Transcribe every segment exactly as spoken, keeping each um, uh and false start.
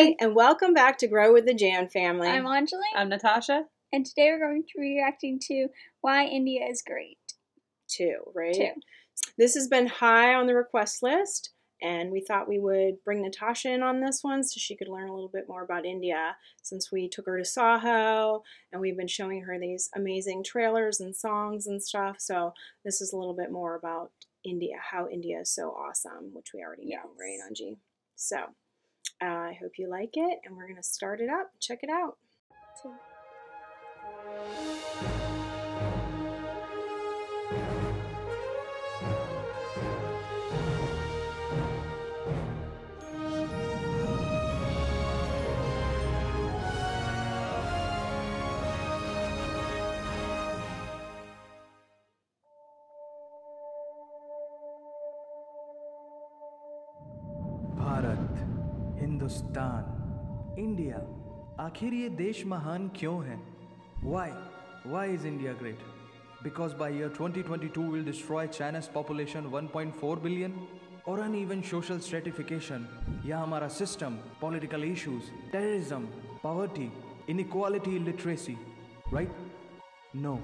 Hi, and welcome back to Grow with the J A N family. I'm Anjali. I'm Natasha. And today we're going to be reacting to Why India is Great. Two, right? Two. This has been high on the request list, and we thought we would bring Natasha in on this one so she could learn a little bit more about India, since we took her to Saho, and we've been showing her these amazing trailers and songs and stuff. So this is a little bit more about India, how India is so awesome, which we already know, Yes. right, Anji? So uh, I hope you like it, and we're going to start it up. Check it out. Two. Bharat, Hindustan, India, आखिर ये देश महान क्यों है? Why? Why is India great? Because by year twenty twenty-two we'll destroy China's population one point four billion? Or uneven social stratification, या हमारा system, political issues, terrorism, poverty, inequality, illiteracy, right? No,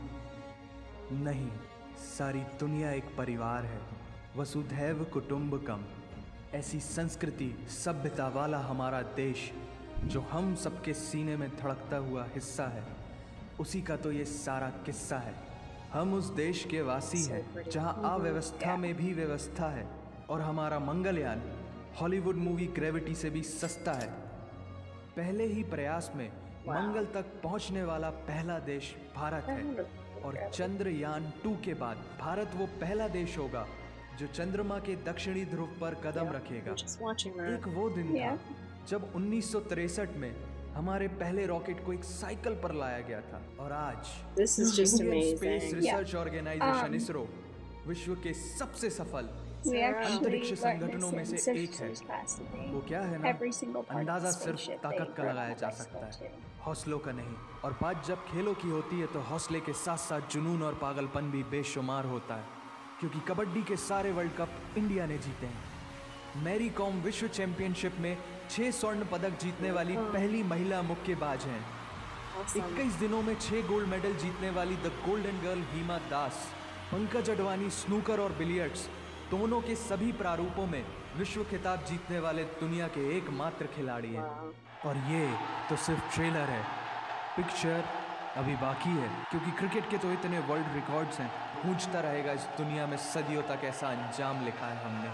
नहीं, सारी दुनिया एक परिवार है, वसुधैव कुटुंबकम। ऐसी संस्कृति सभ्यता वाला हमारा देश जो हम सबके सीने में धड़कता हुआ हिस्सा है, उसी का तो ये सारा किस्सा है। हम उस देश के वासी हैं जहां अव्यवस्था में भी व्यवस्था है, और हमारा मंगलयान हॉलीवुड मूवी ग्रेविटी से भी सस्ता है। पहले ही प्रयास में मंगल तक पहुंचने वाला पहला देश भारत है, और चंद्रयान टू के बाद भारत वो पहला देश होगा जो चंद्रमा के दक्षिणी ध्रुव पर कदम रखेगा। एक वो दिन था जब उन्नीस सौ तिरसठ में हमारे पहले रॉकेट को एक साइकिल पर लाया गया था, और आज Indian space research organisation ISRO विश्व के सबसे सफल अंतरिक्ष संगठनों में से एक है। वो क्या है ना, अंदाजा सिर्फ ताकत का लगाया जा सकता है, हौसलों का नहीं। और बात जब खेलों की होती है तो हौसले के साथ साथ जुनून और पागलपन भी बेशुमार होता है, क्योंकि कबड्डी के सारे वर्ल्ड कप इंडिया ने जीते हैं। मैरी कॉम विश्व चैंपियनशिप में छह स्वर्ण पदक जीतने वाली पहली महिला मुक्केबाज हैं। इक्कीस दिनों में छह गोल्ड मेडल जीतने वाली the golden girl Hima Das. Pankaj Advani snooker और बिलियर्ड्स दोनों के सभी प्रारूपों में विश्व खिताब जीतने वाले दुनिया के एकमात्र खिलाड़ी हैं। और ये तो सिर्फ ट्रेलर है, पिक्चर अभी बाकी है, क्योंकि क्रिकेट के तो इतने वर्ल्ड रिकॉर्ड्स हैं। गूंजता रहेगा इस दुनिया में सदियों तक ऐसा अंजाम लिखा है हमने।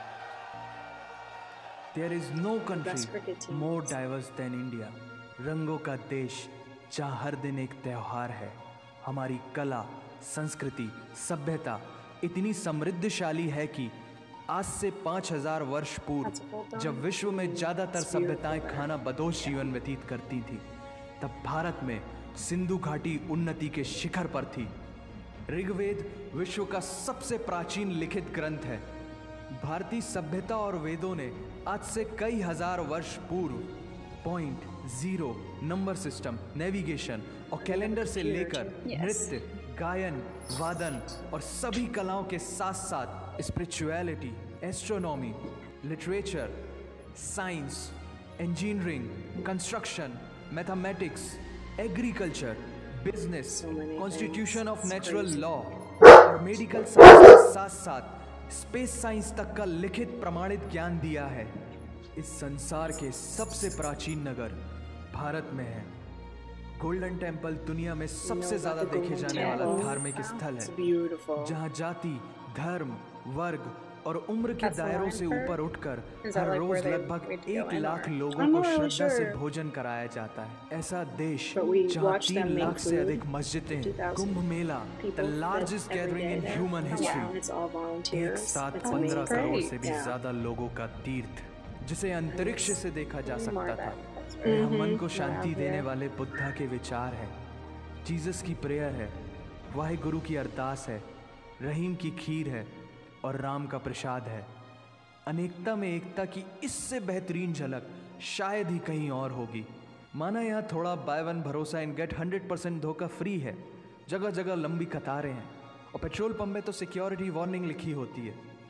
There is no country more diverse than India. रंगों का देश जहाँ हर दिन एक त्योहार है। हमारी कला, संस्कृति, सभ्यता इतनी समृद्धशाली है कि आज से पाँच हजार वर्ष पूर्व जब विश्व में ज्यादातर सभ्यताएं खाना बदोश जीवन व्यतीत करती थी, तब भारत में सिंधु घाटी उन्नति के शिखर पर थी। ऋग्वेद विश्व का सबसे प्राचीन लिखित ग्रंथ है। भारतीय सभ्यता और वेदों ने आज से कई हजार वर्ष पूर्व point, zero, number system, navigation और कैलेंडर से लेकर नृत्य, गायन, वादन और सभी कलाओं के साथ साथ spirituality, astronomy, literature, science, engineering, construction, mathematics, agriculture, business, constitution of natural law और मेडिकल साइंस के साथ साथ स्पेस साइंस तक का लिखित प्रमाणित ज्ञान दिया है। इस संसार के सबसे प्राचीन नगर भारत में है। गोल्डन टेम्पल दुनिया में सबसे ज्यादा देखे जाने वाला धार्मिक स्थल है, जहां जाति, धर्म, वर्ग और उम्र के दायरों से ऊपर उठकर हर रोज लगभग एक लाख लोगों को श्रद्धा से भोजन कराया जाता है। ऐसा देश जहाँ तीन लाख से अधिक मस्जिदें, Kumbh Mela, the largest gathering in human history, एक साथ पंद्रह करोड़ से भी ज्यादा लोगों का तीर्थ, जिसे अंतरिक्ष से देखा जा सकता था। यह मन को शांति देने वाले बुद्धा के विचार है, जीसस की प्रेयर है, वाहिगुरु की अरदास है, रहीम की खीर है और राम का प्रसाद है। अनेकता में एकता की इससे बेहतरीन झलक शायद ही कहीं और होगी। माना यहाँ थोड़ा बाय वन भरोसा इन गेट हंड्रेड परसेंट धोखा फ्री है, जगह जगह लंबी कतारें हैं, और पेट्रोल पंप में तो सिक्योरिटी वार्निंग लिखी होती है।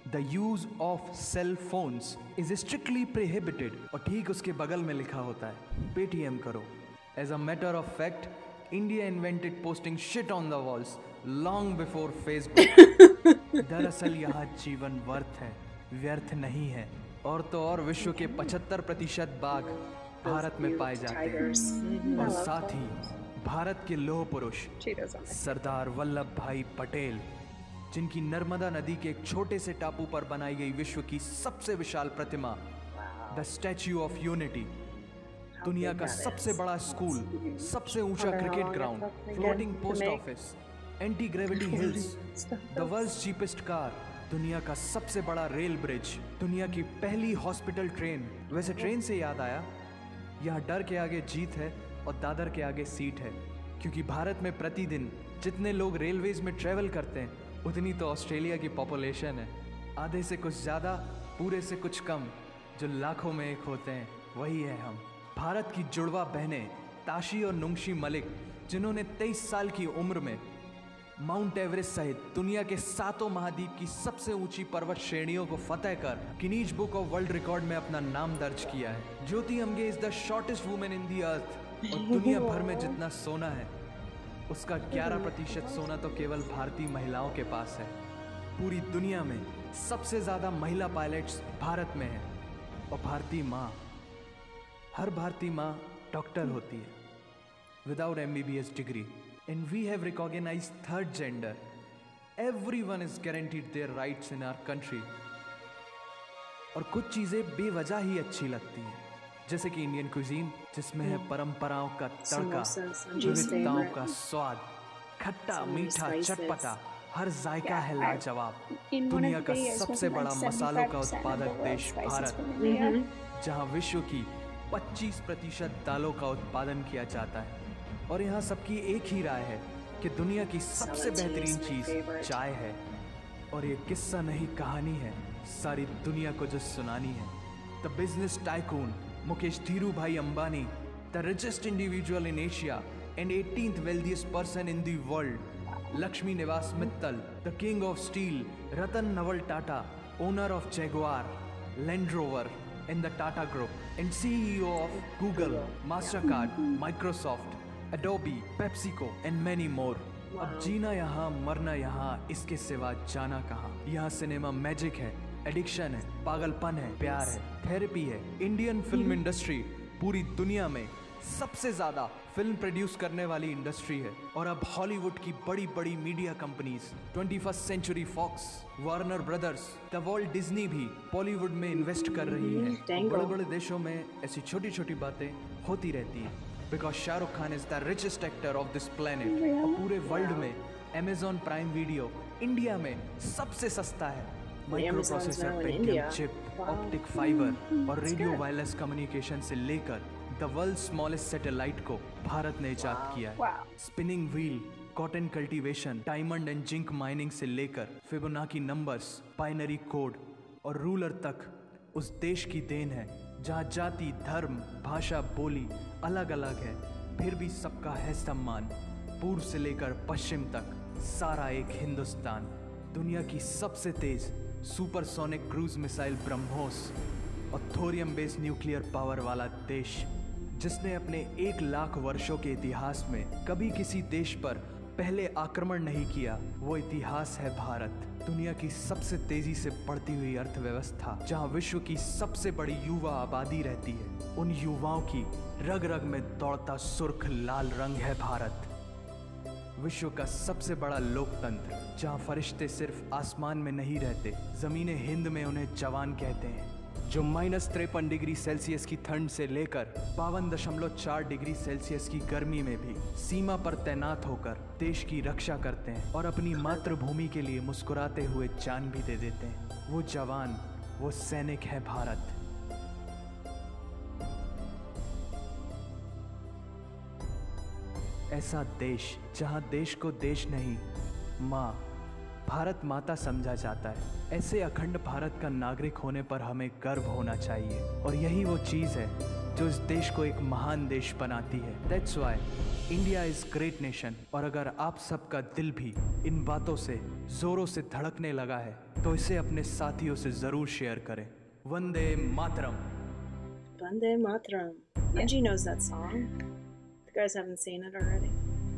The use of cell phones is strictly prohibited. और ठीक उसके बगल में लिखा होता है पेटीएम करो। As a matter of fact, India invented posting shit on the walls long before Facebook. दरअसल यहाँ जीवन वर्थ है, व्यर्थ नहीं है। और तो और विश्व के पचहत्तर प्रतिशत बाघ भारत में पाए जाते हैं। और साथ ही भारत के लौह पुरुष सरदार वल्लभ भाई पटेल, जिनकी नर्मदा नदी के एक छोटे से टापू पर बनाई गई विश्व की सबसे विशाल प्रतिमा द स्टैच्यू ऑफ यूनिटी, दुनिया का सबसे बड़ा स्कूल, सबसे ऊंचा cricket ground, floating post office, anti gravity hills, the world's cheapest car, दुनिया का सबसे बड़ा रेल ब्रिज, दुनिया की पहली हॉस्पिटल ट्रेन। वैसे ट्रेन से याद आया, यहाँ डर के आगे जीत है और दादर के आगे सीट है, क्योंकि भारत में प्रतिदिन जितने लोग रेलवेज में ट्रेवल करते हैं उतनी तो ऑस्ट्रेलिया की पॉपुलेशन है। आधे से कुछ ज़्यादा, पूरे से कुछ कम, जो लाखों में एक होते हैं, वही है हम। भारत की जुड़वा बहनें ताशी और नुंगशी मलिक, जिन्होंने तेईस साल की उम्र में माउंट एवरेस्ट सहित दुनिया के सातों महाद्वीप की सबसे ऊंची पर्वत श्रेणियों को फतेह कर Guinness book of world record में अपना नाम दर्ज किया है। Jyoti Amge is the shortest women in the earth. और दुनिया भर में जितना सोना है उसका ग्यारह प्रतिशत सोना तो केवल भारतीय महिलाओं के पास है। पूरी दुनिया में सबसे ज्यादा महिला पायलट्स भारत में हैं। और भारतीय माँ, हर भारतीय माँ डॉक्टर होती है without M B B S degree. And we have recognized third gender. Everyone is guaranteed their rights in our country. और कुछ चीजें बेवजह ही अच्छी लगती हैं, जैसे कि इंडियन क्विजीन, जिसमें है परंपराओं का तड़का, विविधताओं का स्वाद, खट्टा मीठा चटपटा, हर जायका है लाजवाब। दुनिया का सबसे बड़ा मसालों का उत्पादक देश भारत, जहां विश्व की पच्चीस प्रतिशत दालों का उत्पादन किया जाता है। और यहाँ सबकी एक ही राय है कि दुनिया की सबसे बेहतरीन चीज चाय है। और ये किस्सा नहीं, कहानी है, सारी दुनिया को जो सुनानी है। The business tycoon Mukesh Dhirubhai Ambani, the richest individual in Asia and eighteenth wealthiest person in the world, Lakshmi Niwas Mittal, the king of steel Ratan Naval Tata, owner of Jaguar, land rover in the Tata group and CEO of Google, Mastercard, Microsoft, Adobe, PepsiCo and many more. अब जीना यहाँ, मरना यहाँ, इसके सिवा जाना कहाँ। यहाँ cinema magic है, एडिक्शन है, पागलपन है, प्यार है, थेरेपी है। इंडियन फिल्म इंडस्ट्री पूरी दुनिया में सबसे ज्यादा फिल्म प्रोड्यूस करने वाली इंडस्ट्री है। और अब हॉलीवुड की बड़ी बड़ी media companies, twenty first century Fox, Warner brothers, the Walt Disney भी बॉलीवुड में इन्वेस्ट कर रही है। बड़े बड़े देशों में ऐसी छोटी छोटी बातें होती रहती है, because Shahrukh Khan is the richest actor of this planet. और पूरे वर्ल्ड में अमेजॉन प्राइम वीडियो इंडिया में सबसे सस्ता है। Microprocessor, Pentium chip, optic fibre और रेडियो वायरलेस कम्युनिकेशन से लेकर द वर्ल्ड स्मॉलेस्ट सैटेलाइट को भारत ने इजाद किया है। Spinning wheel, cotton cultivation, diamond and zinc mining से लेकर फिबोनाची नंबर्स, बाइनरी कोड और रूलर तक उस देश की देन है, जहाँ जाति, धर्म, भाषा, बोली अलग अलग है, फिर भी सबका है सम्मान। पूर्व से लेकर पश्चिम तक सारा एक हिंदुस्तान। दुनिया की सबसे तेज सुपरसोनिक क्रूज मिसाइल ब्रह्मोस और थोरियम बेस्ड न्यूक्लियर पावर वाला देश, जिसने अपने एक लाख वर्षों के इतिहास में कभी किसी देश पर पहले आक्रमण नहीं किया, वो इतिहास है भारत। दुनिया की सबसे तेजी से बढ़ती हुई अर्थव्यवस्था, जहां विश्व की सबसे बड़ी युवा आबादी रहती है, उन युवाओं की रग रग में दौड़ता सुर्ख लाल रंग है भारत। विश्व का सबसे बड़ा लोकतंत्र, जहां फरिश्ते सिर्फ आसमान में नहीं रहते, जमीन हिंद में उन्हें जवान कहते हैं, जो माइनस तिरपन डिग्री सेल्सियस की ठंड से लेकर बावन दशमलव चार डिग्री सेल्सियस की गर्मी में भी सीमा पर तैनात होकर देश की रक्षा करते हैं और अपनी मातृभूमि के लिए मुस्कुराते हुए जान भी दे देते हैं। वो जवान, वो सैनिक है भारत। ऐसा देश जहां देश को देश नहीं, माँ, भारत माता समझा जाता है। ऐसे अखंड भारत का नागरिक होने पर हमें गर्व होना चाहिए। और यही वो चीज़ है जो इस देश को एक महान देश बनाती है। That's why India is great nation. और अगर आप सबका दिल भी इन बातों से जोरों से धड़कने लगा है तो इसे अपने साथियों से जरूर शेयर करें। Vande Mataram. Vande Mataram. Angie knows that song. If you guys haven't seen it already.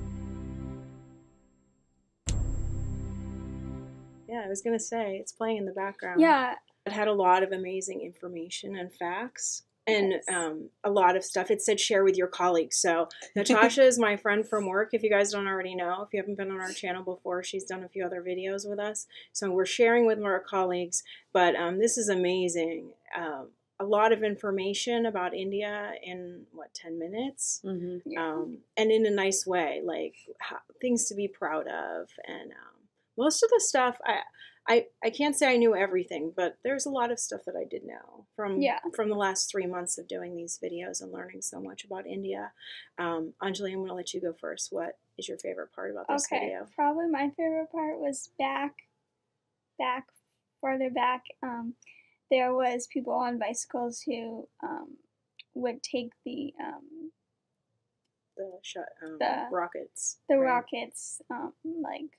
Yeah, I was going to say, it's playing in the background. Yeah. It had a lot of amazing information and facts. And Yes. um, a lot of stuff. It said share with your colleagues. So Natasha is my friend from work, if you guys don't already know. If you haven't been on our channel before, she's done a few other videos with us. So we're sharing with our colleagues. But um, this is amazing. Um, a lot of information about India in, what, ten minutes? Mm-hmm. Yeah. Um, and in a nice way, like how, things to be proud of. And um, most of the stuff, I, I, I can't say I knew everything, but there's a lot of stuff that I did know from Yeah. from the last three months of doing these videos and learning so much about India. Um, Anjali, I'm going to let you go first. What is your favorite part about this Okay. video? Probably my favorite part was back, back, farther back. Um, there was people on bicycles who um, would take the um, The shot, um, The- rockets. the right? rockets um, like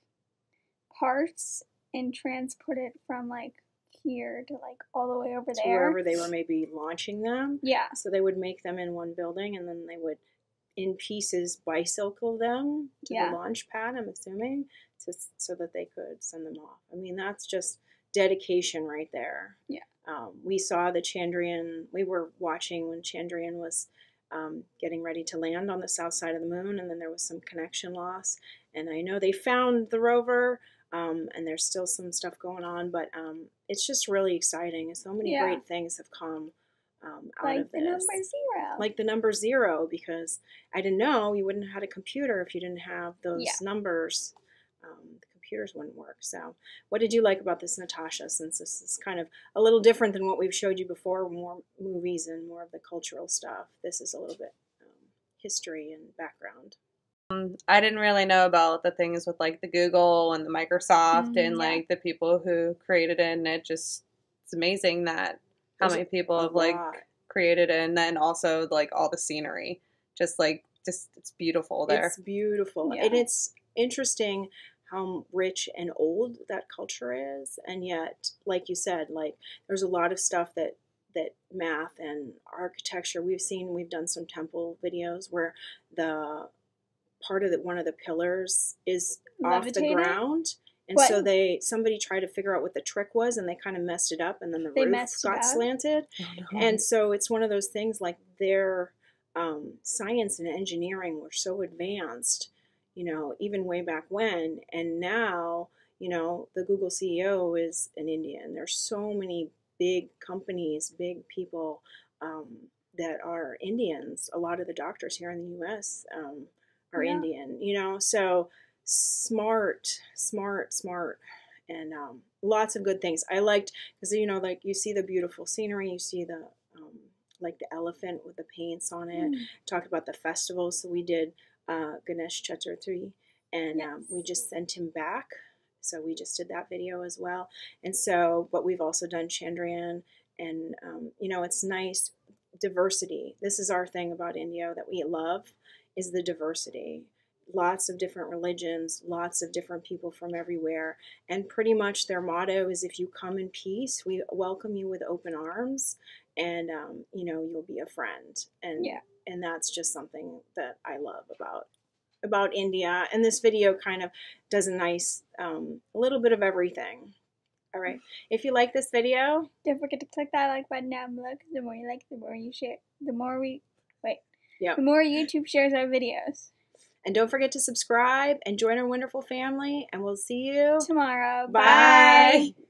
parts and transport it from like here to like all the way over To there. wherever they were maybe launching them. Yeah. So they would make them in one building, and then they would, in pieces, bicycle them to Yeah. the launch pad, I'm assuming, to, so that they could send them off. I mean, that's just dedication right there. Yeah. Um, we saw the Chandrayaan, we were watching when Chandrayaan was um, getting ready to land on the south side of the moon, and then there was some connection loss. And I know they found the rover, um, and there's still some stuff going on, but um, it's just really exciting. So many Yeah. great things have come um, out Like of the this. number zero. Like the number zero, because I didn't know you wouldn't have had a computer if you didn't have those Yeah. numbers. Um, the computers wouldn't work. So what did you like about this, Natasha, since this is kind of a little different than what we've showed you before, more movies and more of the cultural stuff? This is a little bit um, history and background. I didn't really know about the things with like the Google and the Microsoft Mhm, and yeah. like the people who created it, and it just, it's amazing that how There's many people a have like lot. created it, and then also like all the scenery, just like just it's beautiful there. It's beautiful. Yeah. And it's interesting how rich and old that culture is. And yet, like you said, like there's a lot of stuff that that math and architecture, we've seen, we've done some temple videos where the part of the, one of the pillars is off the Levitated? ground. And What? so they somebody tried to figure out what the trick was, and they kind of messed it up, and then the They roof messed it got up? slanted. Oh, no. And so it's one of those things, like their um, science and engineering were so advanced, you know, even way back when. And now, you know, the Google C E O is an Indian. There's so many big companies, big people um, that are Indians. A lot of the doctors here in the U S um, are Yeah. Indian, you know, so smart, smart, smart. And um, lots of good things. I liked, because, you know, like you see the beautiful scenery, you see the, um, like the elephant with the paints on it. Mm. Talked about the festivals. So we did uh, Ganesh Chaturthi, and um, we just sent him back. So we just did that video as well. And so, but we've also done Chandrayaan, and, um, you know, it's nice. Diversity. This is our thing about India that we love, is the diversity. Lots of different religions, lots of different people from everywhere. And pretty much their motto is, if you come in peace, we welcome you with open arms, and, um, you know, you'll be a friend. And, Yeah. and that's just something that I love about, about India. And this video kind of does a nice, um, a little bit of everything. All right. If you like this video, Don't forget to click that like button down below, because the more you like, the more you share, the more we, wait, Yep. the more YouTube shares our videos. and don't forget to subscribe and join our wonderful family, and we'll see you Tomorrow. Bye. Bye.